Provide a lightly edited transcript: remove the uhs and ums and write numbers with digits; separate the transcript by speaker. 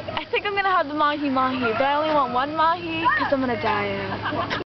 Speaker 1: I think I'm gonna have the Mahi Mahi, but I only want one Mahi because I'm gonna diet.